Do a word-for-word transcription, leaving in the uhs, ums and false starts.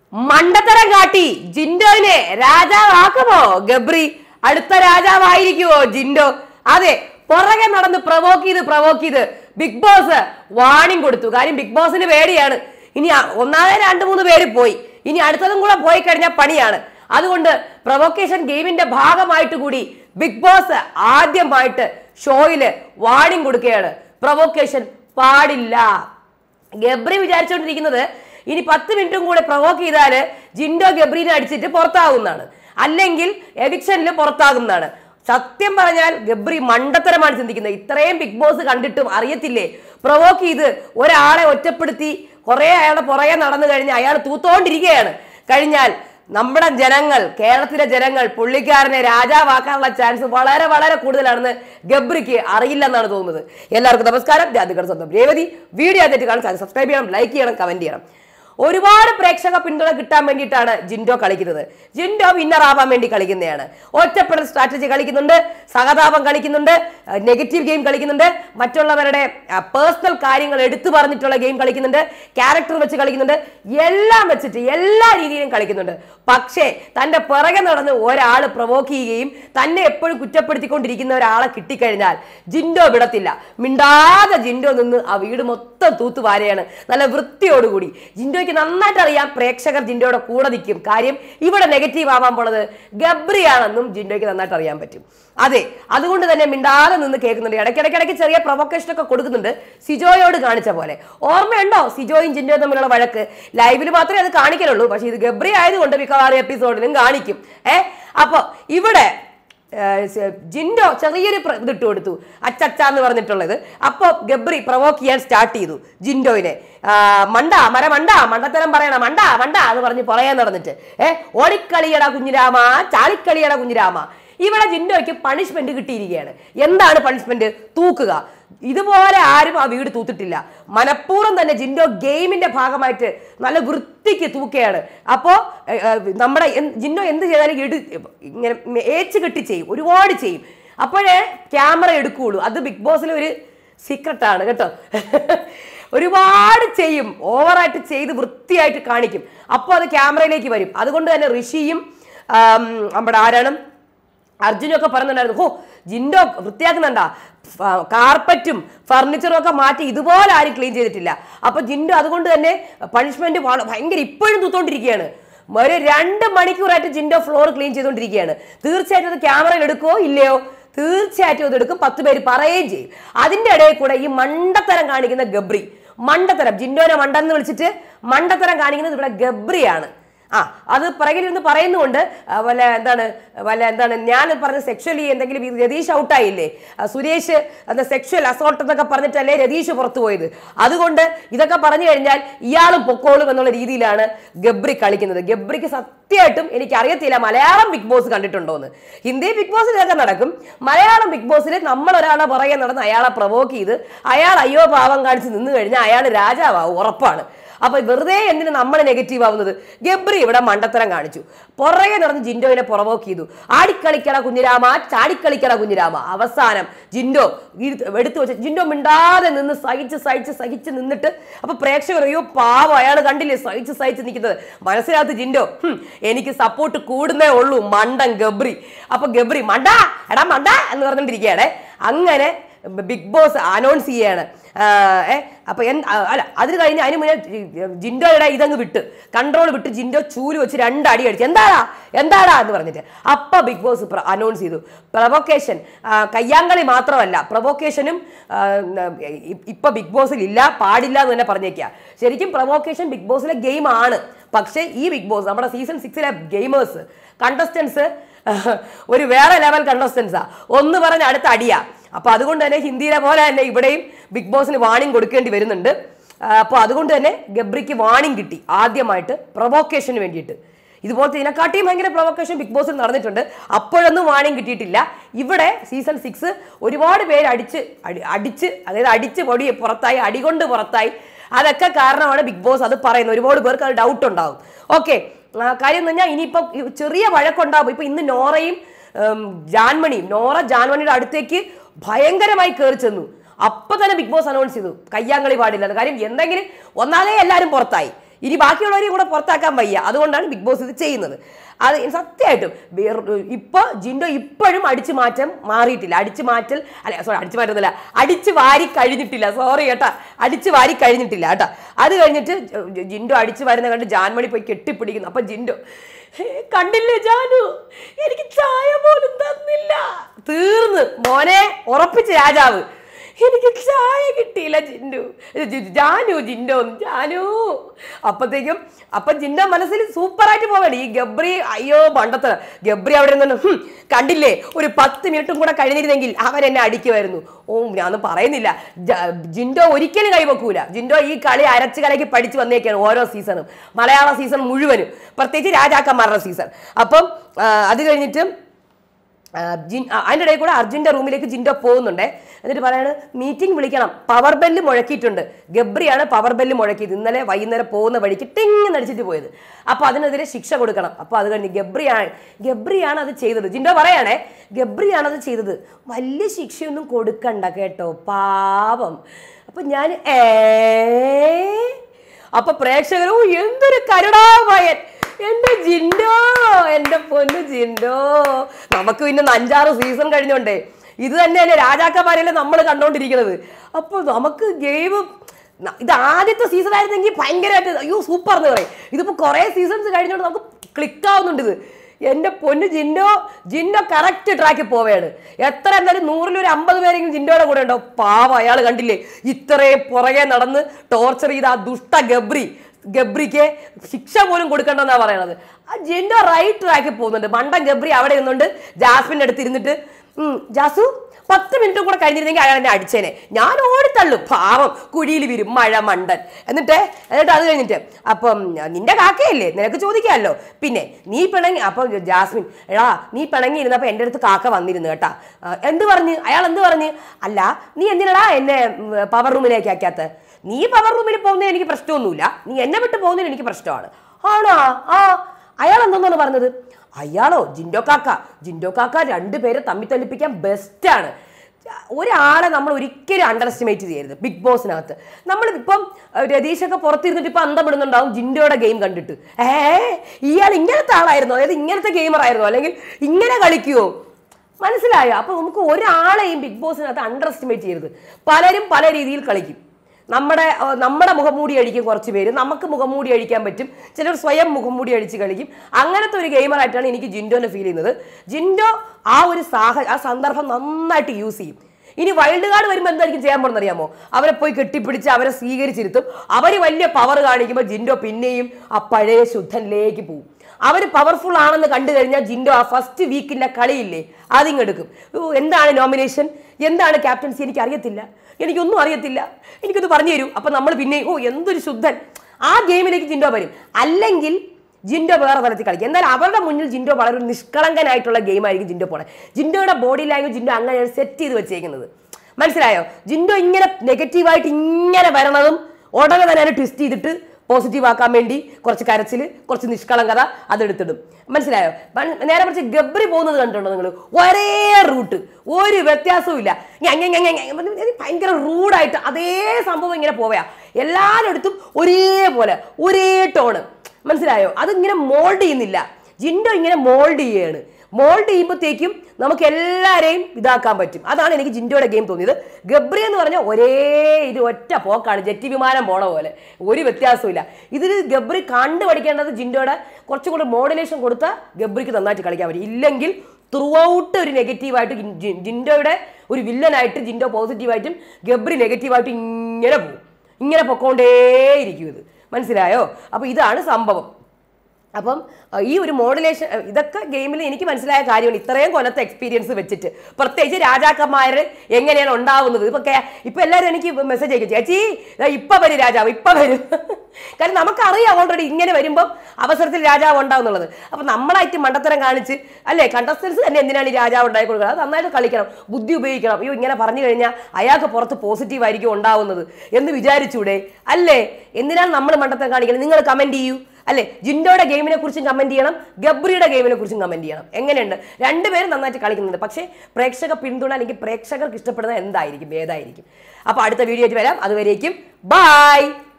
മണ്ടത്തരം കാട്ടി ജിൻഡോനെ രാജാവാക്കുമോ ഗബ്രി? അടുത്ത രാജാവായിരിക്കുമോ ജിൻഡോ? അതെ, പുറകെ നടന്ന് പ്രവോക്ക് ചെയ്ത് പ്രവോക്ക് ചെയ്ത് ബിഗ് ബോസ് വാണിംഗ് കൊടുത്തു. കാര്യം ബിഗ് ബോസിന് പേടിയാണ്. ഇനി ഒന്നാമതെ രണ്ട് മൂന്ന് പേര് പോയി, ഇനി അടുത്തതും കൂടെ പോയി കഴിഞ്ഞാൽ പണിയാണ്. അതുകൊണ്ട് പ്രൊവോക്കേഷൻ ഗെയിമിന്റെ ഭാഗമായിട്ട് കൂടി ബിഗ് ബോസ് ആദ്യമായിട്ട് ഷോയില് വാണിംഗ് കൊടുക്കുകയാണ്. പ്രൊവോക്കേഷൻ പാടില്ല. ഗബ്രി വിചാരിച്ചുകൊണ്ടിരിക്കുന്നത് ഇനി പത്ത് മിനിറ്റും കൂടെ പ്രൊവോക്ക് ചെയ്താല് ജിൻഡോ ഗബ്രീനെ അടിച്ചിട്ട് പുറത്താകുന്നതാണ്, അല്ലെങ്കിൽ എവിക്ഷനിൽ പുറത്താകുന്നതാണ്. സത്യം പറഞ്ഞാൽ ഗബ്രി മണ്ടത്തരമാണ് ചിന്തിക്കുന്നത്. ഇത്രയും ബിഗ് ബോസ് കണ്ടിട്ടും അറിയത്തില്ലേ പ്രൊവോക്ക് ചെയ്ത് ഒരാളെ ഒറ്റപ്പെടുത്തി കുറെ അയാളുടെ പുറകെ നടന്നു കഴിഞ്ഞാൽ അയാൾ തൂത്തോണ്ടിരിക്കുകയാണ്. കഴിഞ്ഞാൽ നമ്മുടെ ജനങ്ങൾ, കേരളത്തിലെ ജനങ്ങൾ പുള്ളിക്കാരനെ രാജാവാക്കാനുള്ള ചാൻസ് വളരെ വളരെ കൂടുതലാണെന്ന് ഗബ്രിക്ക് അറിയില്ലെന്നാണ് തോന്നുന്നത്. എല്ലാവർക്കും നമസ്കാരം. രാധികയുടെ സ്വന്തം രേവതി. വീഡിയോ ആദ്യമായിട്ട് കാണാൻ സബ്സ്ക്രൈബ് ചെയ്യണം, ലൈക്ക് ചെയ്യണം, കമന്റ് ചെയ്യണം. ഒരുപാട് പ്രേക്ഷക പിന്തുണ കിട്ടാൻ വേണ്ടിയിട്ടാണ് ജിൻഡോ കളിക്കുന്നത്. ജിൻഡോ വിന്നർ ആവാൻ വേണ്ടി കളിക്കുന്നതാണ്. ഒറ്റപ്പെടൽ സ്ട്രാറ്റജി കളിക്കുന്നുണ്ട്, സഹതാപം കളിക്കുന്നുണ്ട്, നെഗറ്റീവ് ഗെയിം കളിക്കുന്നുണ്ട്, മറ്റുള്ളവരുടെ പേഴ്സണൽ കാര്യങ്ങൾ എടുത്തു പറഞ്ഞിട്ടുള്ള ഗെയിം കളിക്കുന്നുണ്ട്, ക്യാരക്ടർ വെച്ച് കളിക്കുന്നുണ്ട്, എല്ലാം വെച്ചിട്ട് എല്ലാ രീതിയിലും കളിക്കുന്നുണ്ട്. പക്ഷേ തന്റെ പിറകെ നടന്ന് ഒരാൾ പ്രൊവോക്ക് ചെയ്യുകയും തന്നെ എപ്പോഴും കുറ്റപ്പെടുത്തിക്കൊണ്ടിരിക്കുന്ന ഒരാളെ കിട്ടിക്കഴിഞ്ഞാൽ ജിൻഡോ വിടത്തില്ല. മിണ്ടാതെ ജിൻഡോ നിന്ന് ആ വീട് മൊത്തം തൂത്തുവാരെയാണ്, നല്ല വൃത്തിയോടുകൂടി. ജിൻഡോ നന്നായിട്ട് അറിയാം പ്രേക്ഷകർ ജിൻഡോയുടെ കൂടെ നിൽക്കും. കാര്യം ഇവിടെ നെഗറ്റീവ് ആവാൻ പോണത് ഗബ്രിയാണെന്നും ജിൻഡോയ്ക്ക് നന്നായിട്ട് അറിയാൻ പറ്റും. അതെ, അതുകൊണ്ട് തന്നെ മിണ്ടാതെ നിന്ന് കേൾക്കുന്നുണ്ട്. ഇടയ്ക്കിടയ്ക്കിടയ്ക്ക് ചെറിയ പ്രൊവോക്കേഷൻ ഒക്കെ കൊടുക്കുന്നുണ്ട്, സിജോയോട് കാണിച്ച പോലെ. ഓർമ്മയുണ്ടോ സിജോയും ജിൻഡോയും തമ്മിലുള്ള വഴക്ക്? ലൈവിൽ മാത്രമേ അത് കാണിക്കലുള്ളൂ, പക്ഷെ ഇത് ഗബ്രി ആയതുകൊണ്ട് മിക്കവാറും എപ്പിസോഡിലും കാണിക്കും. ഏഹ് അപ്പൊ ഇവിടെ ജിൻഡോ ചെറിയൊരു ഇതിട്ട് കൊടുത്തു, അച്ചച്ച എന്ന് പറഞ്ഞിട്ടുള്ളത്. അപ്പൊ ഗബ്രി പ്രൊവോക്ക് ചെയ്യാൻ സ്റ്റാർട്ട് ചെയ്തു ജിൻഡോയിനെ. മണ്ട മര മണ്ട മണ്ടത്തരം പറയണം, മണ്ട മണ്ട എന്ന് പറഞ്ഞ് പറയാൻ നടന്നിട്ട് ഏഹ് ഓടിക്കളിയടാ കുഞ്ഞിരാമ, ചാളിക്കളിയടാ കുഞ്ഞിരാമ. ഇവിടെ ജിൻഡോയ്ക്ക് പണിഷ്മെന്റ് കിട്ടിയിരിക്കുകയാണ്. എന്താണ് പണിഷ്മെന്റ്? തൂക്കുക. ഇതുപോലെ ആരും ആ വീട് തൂത്തിട്ടില്ല. മനഃപൂർവ്വം തന്നെ ജിൻഡോ ഗെയിമിന്റെ ഭാഗമായിട്ട് നല്ല വൃത്തിക്ക് തൂക്കുകയാണ്. അപ്പോ നമ്മുടെ ജിൻഡോ എന്ത് ചെയ്താലും ഇട് ഇങ്ങനെ ഏച്ച് കെട്ടി ചെയ്യും, ഒരുപാട് ചെയ്യും. അപ്പോഴേ ക്യാമറ എടുക്കുകയുള്ളൂ. അത് ബിഗ് ബോസിലെ ഒരു സീക്രട്ടാണ് കേട്ടോ. ഒരുപാട് ചെയ്യും, ഓവറായിട്ട് ചെയ്ത് വൃത്തിയായിട്ട് കാണിക്കും. അപ്പോൾ അത് ക്യാമറയിലേക്ക് വരും. അതുകൊണ്ട് തന്നെ ഋഷിയും നമ്മുടെ ആരാണ് അർജുനും ഒക്കെ പറയുന്നുണ്ടായിരുന്നു, ഹോ ജിൻഡോ വൃത്തിയാക്കുന്നുണ്ടാ, കാർപ്പറ്റും ഫർണിച്ചറും ഒക്കെ മാറ്റി ഇതുപോലെ ആരും ക്ലീൻ ചെയ്തിട്ടില്ല. അപ്പൊ ജിൻഡോ അതുകൊണ്ട് തന്നെ പണിഷ്മെന്റ് ഭയങ്കര ഇപ്പോഴും തൂത്തോണ്ടിരിക്കുകയാണ്. ഒരു രണ്ട് മണിക്കൂറായിട്ട് ജിൻഡോ ഫ്ലോർ ക്ലീൻ ചെയ്തുകൊണ്ടിരിക്കുകയാണ്. തീർച്ചയായിട്ടും അത് ക്യാമറയിൽ എടുക്കുമോ ഇല്ലയോ? തീർച്ചയായിട്ടും അത് എടുക്കും, പത്ത് പേര് പറയുകയും ചെയ്യും. അതിന്റെ ഇടയിൽ കൂടെ ഈ മണ്ടത്തരം കാണിക്കുന്ന ഗബ്രി, മണ്ടത്തരം ജിൻഡോനെ മണ്ടെന്ന് വിളിച്ചിട്ട് മണ്ടത്തരം കാണിക്കുന്നത് ഇവിടെ ഗബ്രിയാണ്. ആ അത് പിറകിലിരുന്ന് പറയുന്നുകൊണ്ട് വല്ല എന്താണ് വല്ല എന്താണ് ഞാൻ പറഞ്ഞ സെക്ഷലി എന്തെങ്കിലും രതീഷ് ഔട്ടായില്ലേ, സുരേഷ് എന്താ സെക്ഷൽ അസോൾട്ട് എന്നൊക്കെ പറഞ്ഞിട്ടല്ലേ രതീഷ് പുറത്തു പോയത്. അതുകൊണ്ട് ഇതൊക്കെ പറഞ്ഞു കഴിഞ്ഞാൽ ഇയാളും പൊക്കോളും എന്നുള്ള രീതിയിലാണ് ഗബ്രി കളിക്കുന്നത്. ഗബ്രിക്ക് സത്യമായിട്ടും എനിക്ക് അറിയത്തില്ല മലയാളം ബിഗ് ബോസ് കണ്ടിട്ടുണ്ടോന്ന്. ഹിന്ദി ബിഗ് ബോസിൽ ഇതൊക്കെ നടക്കും, മലയാളം ബിഗ് ബോസിൽ നമ്മൾ ഒരാളെ പുറകെ നടന്ന് അയാളെ പ്രൊവോക്ക് ചെയ്ത് അയാൾ അയ്യോ പാവം കാണിച്ച് നിന്ന് കഴിഞ്ഞാൽ അയാൾ രാജാവാകും, ഉറപ്പാണ്. അപ്പൊ വെറുതെ എന്തിനു നമ്മൾ നെഗറ്റീവ് ആവുന്നത്? ഗബ്രി ഇവിടെ മണ്ടത്തരം കാണിച്ചു, പുറകെ നടന്ന് ജിൻഡോയിനെ പ്രൊവോക്ക് ചെയ്തു. ആടിക്കളിക്കട കുഞ്ഞിരാമ, ചാടിക്കളിക്കട കുഞ്ഞിരാമ. അവസാനം ജിൻഡോ എടുത്തു വെച്ച ജിൻഡോ മിണ്ടാതെ നിന്ന് സഹിച്ച് സഹിച്ച് സഹിച്ച് നിന്നിട്ട് അപ്പൊ പ്രേക്ഷകർ അയ്യോ പാവം അയാൾ കണ്ടില്ലേ സഹിച്ച് സഹിച്ച് നിൽക്കുന്നത്. മനസ്സിലാത്ത ജിൻഡോ എനിക്ക് സപ്പോർട്ട് കൂടുന്നേ ഉള്ളൂ മണ്ടൻ ഗബ്രി. അപ്പൊ ഗബ്രി മണ്ട എടാ മണ്ട എന്ന് പറഞ്ഞോണ്ടിരിക്കുകയാണ്. അങ്ങനെ ബിഗ് ബോസ് അനൗൺസ് ചെയ്യാണ്. ഏഹ് അപ്പൊ എൻ അല്ല അതിന് കഴിഞ്ഞ് അതിന് മുന്നേ ജിൻഡോയുടെ ഇതങ്ങ് വിട്ട് കൺട്രോൾ വിട്ട് ജിൻഡോ ചൂല് വെച്ച് രണ്ടടി അടിച്ചു. എന്താടാ എന്താടാ എന്ന് പറഞ്ഞിട്ട് അപ്പൊ ബിഗ് ബോസ് അനൗൺസ് ചെയ്തു പ്രൊവോക്കേഷൻ കയ്യാങ്കളി മാത്രമല്ല, പ്രൊവോക്കേഷനും ഇപ്പൊ ബിഗ് ബോസിൽ ഇല്ല, പാടില്ല എന്ന് തന്നെ പറഞ്ഞേക്കുക. ശരിക്കും പ്രൊവോക്കേഷൻ ബിഗ് ബോസിലെ ഗെയിം ആണ്. പക്ഷേ ഈ ബിഗ് ബോസ് നമ്മുടെ സീസൺ സിക്സിലെ ഗെയിമേഴ്സ് കണ്ടസ്റ്റൻസ് ഒരു വേറെ ലെവൽ കണ്ടസ്റ്റൻസാ. ഒന്ന് പറഞ്ഞ് അടുത്ത അടിയാ. അപ്പൊ അതുകൊണ്ട് തന്നെ ഹിന്ദിയിലെ പോലെ തന്നെ ഇവിടെയും ബിഗ് ബോസിന് വാണിംഗ് കൊടുക്കേണ്ടി വരുന്നുണ്ട്. അപ്പോൾ അതുകൊണ്ട് തന്നെ ഗബ്രിക്ക് വാണിംഗ് കിട്ടി ആദ്യമായിട്ട് പ്രൊവോക്കേഷന് വേണ്ടിയിട്ട്. ഇതുപോലത്തെ ഇതിനെക്കാട്ടിയും ഭയങ്കര പ്രൊവോക്കേഷൻ ബിഗ് ബോസിൽ നടന്നിട്ടുണ്ട്, അപ്പോഴൊന്നും വാണിംഗ് കിട്ടിയിട്ടില്ല. ഇവിടെ സീസൺ സിക്സ് ഒരുപാട് പേര് അടിച്ച് അടിച്ച് അതായത് അടിച്ച് പൊടി പുറത്തായി, അടികൊണ്ട് പുറത്തായി. അതൊക്കെ കാരണമാണ് ബിഗ് ബോസ് അത് പറയുന്നത്. ഒരുപാട് പേർക്ക് അത് ഡൗട്ട് ഉണ്ടാവും. ഓക്കെ, കാര്യം എന്ന് പറഞ്ഞാൽ ഇനിയിപ്പം ചെറിയ വഴക്കുണ്ടാവും. ഇപ്പൊ ഇന്ന് നോറയും ജാൻമണിയും നോറ ജാൻമണിയുടെ അടുത്തേക്ക് ഭയങ്കരമായി കയറി ചെന്നു. അപ്പൊ തന്നെ ബിഗ് ബോസ് അനൗൺസ് ചെയ്തു കയ്യാങ്കളി പാടില്ല. കാര്യം എന്തെങ്കിലും ഒന്നാമതേ എല്ലാവരും പുറത്തായി, ഇനി ബാക്കിയുള്ളവരെയും കൂടെ പുറത്താക്കാൻ വയ്യ, അതുകൊണ്ടാണ് ബിഗ് ബോസ് ഇത് ചെയ്യുന്നത്. അത് സത്യമായിട്ടും ഇപ്പൊ ജിൻഡോ ഇപ്പോഴും അടിച്ചു മാറ്റം മാറിയിട്ടില്ല. അടിച്ചു മാറ്റൽ അല്ല സോറി അടിച്ചു മാറ്റുന്നില്ല, അടിച്ചു വാരി കഴിഞ്ഞിട്ടില്ല. സോറി കേട്ടാ, അടിച്ചു വാരി കഴിഞ്ഞിട്ടില്ല കേട്ടാ. അത് കഴിഞ്ഞിട്ട് ജിൻഡോ അടിച്ചു വരുന്ന കണ്ട് ജാൻമണി പോയി കെട്ടിപ്പിടിക്കുന്നു. അപ്പൊ ജിൻഡോ കണ്ടില്ലേ ജാനു, എനിക്ക് ചായ പോലും തന്നില്ല. തീർന്ന് മോനെ, ഉറപ്പിച്ച് രാജാവ്, എനിക്ക് ചായ കിട്ടിയില്ല ജിൻഡു ജാനു ജിൻഡോ ജാനു. അപ്പത്തേക്കും അപ്പൊ ജിൻഡോ മനസ്സിൽ സൂപ്പറായിട്ട് പോവാണ്. ഈ ഗബ്രി അയ്യോ പണ്ടത്തെ ഗബ്രി അവിടെ നിന്ന് കണ്ടില്ലേ, ഒരു പത്ത് മിനിറ്റും കൂടെ കഴിഞ്ഞിരുന്നെങ്കിൽ അവരെന്നെ അടിക്കുമായിരുന്നു. ഓ ഞാനൊന്നും പറയുന്നില്ല, ജിൻഡോ ഒരിക്കലും കൈവെക്കൂല. ജിൻഡോ ഈ കളി അരച്ച് കലയ്ക്ക് പഠിച്ചു വന്നേക്കാണ് ഓരോ സീസണും, മലയാള സീസൺ മുഴുവനും, പ്രത്യേകിച്ച് രാജാക്കന്മാരുടെ സീസൺ. അപ്പം അത് കഴിഞ്ഞിട്ട് ജിൻ അതിൻ്റെ ഇടയിൽ കൂടെ അർജുൻ്റെ റൂമിലേക്ക് ജിൻഡോ പോകുന്നുണ്ടേ. എന്നിട്ട് പറയാണ് മീറ്റിംഗ് വിളിക്കണം, പവർ ബെല്ല് മുഴക്കിയിട്ടുണ്ട്. ഗബ്രിയാണ് പവർ ബെല്ല് മുഴക്കിയത്, ഇന്നലെ വൈകുന്നേരം പോകുന്ന വഴിക്ക് ടിങ് നടിച്ചിട്ട് പോയത്. അപ്പോൾ അതിനെതിരെ ശിക്ഷ കൊടുക്കണം. അപ്പോൾ അത് കഴിഞ്ഞ് ഗബ്രിയാണ് ഗബ്രിയാണ് അത് ചെയ്തത്. ജിൻഡോ പറയാണേ ഗബ്രിയാണ് അത് ചെയ്തത്, വലിയ ശിക്ഷയൊന്നും കൊടുക്കണ്ട കേട്ടോ, പാവം. അപ്പം ഞാൻ ഏ അപ്പൊ പ്രേക്ഷകരും എന്തൊരു കരുടാമയൻ എന്റെ ജിൻഡോ, എന്റെ പൊന്നു ജിൻഡോ. നമുക്ക് പിന്നെ അഞ്ചാറ് സീസൺ കഴിഞ്ഞോണ്ടേ ഇത് തന്നെയല്ലേ രാജാക്കന്മാരല്ലേ നമ്മൾ കണ്ടോണ്ടിരിക്കുന്നത്. അപ്പൊ നമുക്ക് ഗെയിം ഇത് ആദ്യത്തെ സീസൺ ആയിരുന്നെങ്കിൽ ഭയങ്കരമായിട്ട് അയ്യോ സൂപ്പർ എന്ന് പറയും. ഇതിപ്പോ കുറെ സീസൺസ് കഴിഞ്ഞോണ്ട് നമുക്ക് ക്ലിക്ക് ആവുന്നുണ്ട് ഇത്. എന്റെ പൊന്നു ജിൻഡോ, ജിൻഡോ കറക്റ്റ് ട്രാക്കിൽ പോവുകയാണ്. എത്ര എന്തായാലും നൂറിലൊരു അമ്പത് പേരെങ്കിലും ജിൻഡോയുടെ കൂടെ ഉണ്ടോ. പാവം, അയാൾ കണ്ടില്ലേ ഇത്രയും പുറകെ നടന്ന് ടോർച്ചർ ചെയ്ത ആ ദുഷ്ട ഗബ്രി, ഗബ്രിക്ക് ശിക്ഷ പോലും കൊടുക്കണ്ടെന്നാ പറയണത്. ആ ജിൻഡോ റൈറ്റ് ട്രാക്കിൽ പോകുന്നുണ്ട്. മണ്ടൻ ഗബ്രി അവിടെ ഇരുന്നുകൊണ്ട് ജാസ്മിൻ്റെ അടുത്ത് ഇരുന്നിട്ട് ജാസു പത്ത് മിനിറ്റും കൂടെ കഴിഞ്ഞിരുന്നെങ്കിൽ അയാൾ എന്നെ അടിച്ചേനെ, ഞാൻ ഓടിത്തള്ളും, പാവം കുഴിയിൽ വരും മഴ മണ്ടൻ. എന്നിട്ട് എന്നിട്ട് അത് കഴിഞ്ഞിട്ട് അപ്പം നിന്റെ കാക്കയല്ലേ നിനക്ക് ചോദിക്കാമല്ലോ, പിന്നെ നീ പിണങ്ങി. അപ്പം ജാസ്മിൻ എടാ നീ പിണങ്ങി ഇരുന്നപ്പോൾ എൻ്റെ അടുത്ത് കാക്ക വന്നിരുന്നു കേട്ടാ. എന്ത് പറഞ്ഞ് അയാൾ എന്ത് പറഞ്ഞ്, അല്ല നീ എന്തിനടാ എന്നെ പവർ റൂമിലേക്ക് ആക്കാത്ത, നീ പവർ റൂമിൽ പോകുന്നതിന് എനിക്ക് പ്രശ്നമൊന്നുമില്ല, നീ എന്നെ വിട്ട് പോകുന്നതിന് എനിക്ക് പ്രശ്നമാണ്. ആണോ ആ അയാൾ എന്തെന്നാണ് പറഞ്ഞത്, അയാളോ ജിൻഡോ കാക്ക, ജിൻഡോ കാക്ക രണ്ടുപേരെ തമ്മിൽ തല്ലിപ്പിക്കാൻ ബെസ്റ്റാണ്. ഒരാളെ നമ്മൾ ഒരിക്കലും അണ്ടർ എസ്റ്റിമേറ്റ് ചെയ്യരുത് ബിഗ് ബോസിനകത്ത്. നമ്മൾ ഇപ്പം രതീഷൊക്കെ പുറത്തിരുന്നിട്ട് ഇപ്പം അന്തം വിടുന്നുണ്ടാവും ജിൻഡോയുടെ ഗെയിം കണ്ടിട്ട്. ഏ ഇയാൾ ഇങ്ങനത്തെ ആളായിരുന്നോ, അതായത് ഇങ്ങനത്തെ ഗെയിമർ ആയിരുന്നോ, അല്ലെങ്കിൽ ഇങ്ങനെ കളിക്കുവോ, മനസ്സിലായോ? അപ്പൊ നമുക്ക് ഒരാളെയും ബിഗ് ബോസിനകത്ത് അണ്ടർ എസ്റ്റിമേറ്റ് ചെയ്യരുത്. പലരും പല രീതിയിൽ കളിക്കും. നമ്മുടെ നമ്മുടെ മുഖംമൂടി അടിക്കും കുറച്ച് പേര്, നമുക്ക് മുഖംമൂടി അടിക്കാൻ പറ്റും, ചിലർ സ്വയം മുഖംമൂടി അടിച്ച് കളിക്കും. അങ്ങനത്തെ ഒരു ഗെയിമറായിട്ടാണ് എനിക്ക് ജിൻഡോനെ ഫീൽ ചെയ്യുന്നത്. ജിൻഡോ ആ ഒരു സാഹ ആ സന്ദർഭം നന്നായിട്ട് യൂസ് ചെയ്യും. ഇനി വൈൽഡ് കാർഡ് വരുമ്പോൾ എന്തായിരിക്കും ചെയ്യാൻ പോകുന്നത് അറിയാമോ, അവരെ പോയി കെട്ടിപ്പിടിച്ച് അവരെ സ്വീകരിച്ചിരുത്തും. അവർ വലിയ പവർ കാണിക്കുമ്പോൾ ജിൻഡോ പിന്നെയും ആ പഴയ ശുദ്ധനിലേക്ക് പോകും. അവർ പവർഫുൾ ആണെന്ന് കണ്ടു കഴിഞ്ഞാൽ ജിൻഡോ ആ ഫസ്റ്റ് വീക്കിലെ കളിയില്ലേ അതിങ്ങെടുക്കും. എന്താണ് നോമിനേഷൻ, എന്താണ് ക്യാപ്റ്റൻസി, എനിക്ക് അറിയത്തില്ല, എനിക്കൊന്നും അറിയത്തില്ല, എനിക്കൊന്ന് പറഞ്ഞു തരൂ. അപ്പം നമ്മൾ പിന്നെ ഓ എന്തൊരു ശുദ്ധൻ, ആ ഗെയിമിലേക്ക് ജിൻഡോ വരും. അല്ലെങ്കിൽ ജിൻഡോ വേറെ തലത്തിൽ കളിക്കും. എന്നാലും അവരുടെ മുന്നിൽ ജിൻഡോ വളരെ നിഷ്കളങ്കനായിട്ടുള്ള ഗെയിമായിരിക്കും ജിൻഡോ പോണേ. ജിൻഡോയുടെ ബോഡി ലാംഗ്വേജ് ജിൻഡോ അങ്ങനെയാണ് സെറ്റ് ചെയ്ത് വെച്ചേക്കുന്നത്, മനസ്സിലായോ? ജിൻഡോ ഇങ്ങനെ നെഗറ്റീവായിട്ട് ഇങ്ങനെ വരണതും ഉടനെ തന്നെ ട്വിസ്റ്റ് ചെയ്തിട്ട് പോസിറ്റീവ് ആക്കാൻ വേണ്ടി കുറച്ച് കരച്ചിൽ, കുറച്ച് നിഷ്കളങ്കത അതെടുത്തിടും, മനസ്സിലായോ? നേരെ മറിച്ച് ഗബ്രി പോകുന്നത് കണ്ടിട്ടുണ്ടോ നിങ്ങൾ? ഒരേ റൂട്ട്, ഒരു വ്യത്യാസവും ഇല്ല, ഭയങ്കര റൂഡായിട്ട് അതേ സംഭവം ഇങ്ങനെ പോവയാ, എല്ലാവരുടെ ഒരേപോലെ ഒരേ ടോണ്, മനസ്സിലായോ? അതിങ്ങനെ മോൾഡ് ചെയ്യുന്നില്ല. ജിൻഡോ ഇങ്ങനെ മോൾഡ് ചെയ്യാണ്. മോൾഡ് ചെയ്യുമ്പോഴത്തേക്കും നമുക്ക് എല്ലാവരെയും ഇതാക്കാൻ പറ്റും. അതാണ് എനിക്ക് ജിൻഡോയുടെ ഗെയിം തോന്നിയത്. ഗബ്രി എന്ന് പറഞ്ഞാൽ ഒരേ ഇത് ഒറ്റ പോക്കാണ്, ജെറ്റ് വിമാനം പോണ പോലെ, ഒരു വ്യത്യാസവും ഇല്ല. ഇതിൽ ഗബ്രി കണ്ടു പഠിക്കേണ്ടത് ജിൻഡോയുടെ കുറച്ചും കൂടി മോഡുലേഷൻ കൊടുത്താൽ ഗബ്രിക്ക് നന്നായിട്ട് കളിക്കാൻ പറ്റും. ഇല്ലെങ്കിൽ ത്രൂ ഔട്ട് ഒരു നെഗറ്റീവായിട്ട് ജിൻഡോയുടെ ഒരു വില്ലനായിട്ട് ജിൻഡോ പോസിറ്റീവായിട്ടും ഗബ്രി നെഗറ്റീവായിട്ടും ഇങ്ങനെ പോകും, ഇങ്ങനെ പൊക്കോണ്ടേയിരിക്കും ഇത്, മനസ്സിലായോ? അപ്പോൾ ഇതാണ് സംഭവം. അപ്പം ഈ ഒരു മോഡുലേഷൻ ഇതൊക്കെ ഗെയിമിൽ എനിക്ക് മനസ്സിലായ കാര്യമാണ്. ഇത്രയും കൊല്ലത്തെ എക്സ്പീരിയൻസ് വെച്ചിട്ട്, പ്രത്യേകിച്ച് രാജാക്കന്മാർ എങ്ങനെയാണ് ഉണ്ടാവുന്നത്. ഇപ്പൊ ഇപ്പൊ എല്ലാവരും എനിക്ക് മെസ്സേജ് അയക്കും, ചേച്ചി ഇപ്പൊ വരും രാജാവ്, ഇപ്പൊ വരും. കാരണം നമുക്കറിയാം ഓൾറെഡി ഇങ്ങനെ വരുമ്പം അവസരത്തിൽ രാജാവ് ഉണ്ടാവുന്നുള്ളത്. അപ്പൊ നമ്മളായിട്ട് മണ്ടത്തരം കാണിച്ച് അല്ലേ, കണ്ടസ്റ്റൻസ് തന്നെ എന്തിനാണ് ഈ രാജാവ് ഉണ്ടായി കൊടുക്കുന്നത്? അത് നന്നായിട്ട് കളിക്കണം, ബുദ്ധി ഉപയോഗിക്കണം. അയ്യോ ഇങ്ങനെ പറഞ്ഞു കഴിഞ്ഞാൽ അയാൾക്ക് പുറത്ത് പോസിറ്റീവ് ആയിരിക്കും ഉണ്ടാവുന്നത് എന്ന് വിചാരിച്ചൂടെ? അല്ലേ? എന്തിനാണ് നമ്മൾ മണ്ടത്തരം കാണിക്കുന്നത്? നിങ്ങൾ കമന്റ് ചെയ്യൂ അല്ലെ. ജിൻഡോയുടെ ഗെയിമിനെ കുറിച്ചും കമന്റ് ചെയ്യണം, ഗബ്രിയുടെ ഗെയിമിനെ കുറിച്ചും കമന്റ് ചെയ്യണം. എങ്ങനെയുണ്ട്? രണ്ടുപേരും നന്നായിട്ട് കളിക്കുന്നുണ്ട്. പക്ഷേ പ്രേക്ഷക പിന്തുണ അല്ലെങ്കിൽ പ്രേക്ഷകർക്ക് ഇഷ്ടപ്പെടുന്നത് എന്തായിരിക്കും, ഏതായിരിക്കും? അപ്പൊ അടുത്ത വീഡിയോ ആയിട്ട് വരാം. അതുവരേക്കും ബൈ.